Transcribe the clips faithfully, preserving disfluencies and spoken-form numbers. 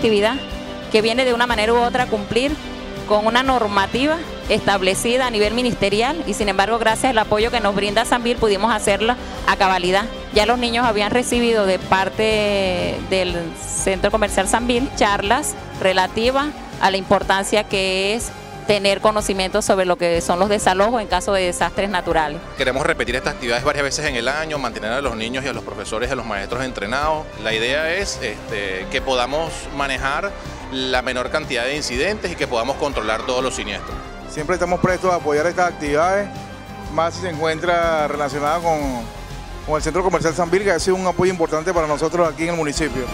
actividad que viene de una manera u otra a cumplir con una normativa establecida a nivel ministerial y sin embargo gracias al apoyo que nos brinda Sambil pudimos hacerla a cabalidad. Ya los niños habían recibido de parte del Centro Comercial Sambil charlas relativas a la importancia que es tener conocimiento sobre lo que son los desalojos en caso de desastres naturales. Queremos repetir estas actividades varias veces en el año, mantener a los niños y a los profesores y a los maestros entrenados. La idea es este, que podamos manejar la menor cantidad de incidentes y que podamos controlar todos los siniestros. Siempre estamos prestos a apoyar estas actividades, más si se encuentra relacionada con, con el Centro Comercial Sambil, que ha sido un apoyo importante para nosotros aquí en el municipio.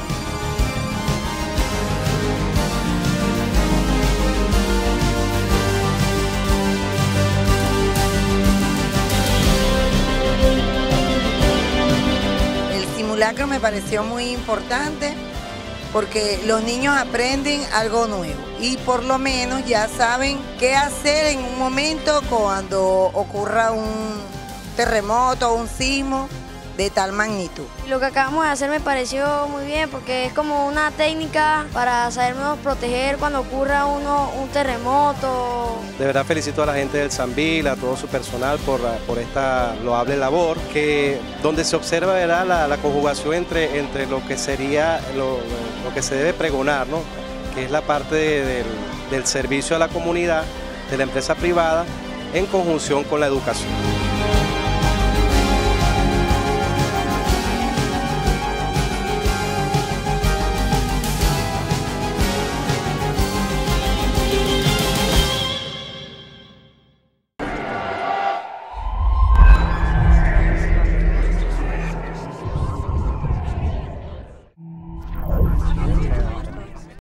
El simulacro me pareció muy importante porque los niños aprenden algo nuevo y por lo menos ya saben qué hacer en un momento cuando ocurra un terremoto o un sismo de tal magnitud. Lo que acabamos de hacer me pareció muy bien porque es como una técnica para sabernos proteger cuando ocurra uno, un terremoto. De verdad felicito a la gente del Sambil, a todo su personal por, por esta loable labor, que donde se observa, ¿verdad?, la, la conjugación entre, entre lo que sería, lo, lo, lo que se debe pregonar, ¿no?, que es la parte de, del, del servicio a la comunidad, de la empresa privada, en conjunción con la educación.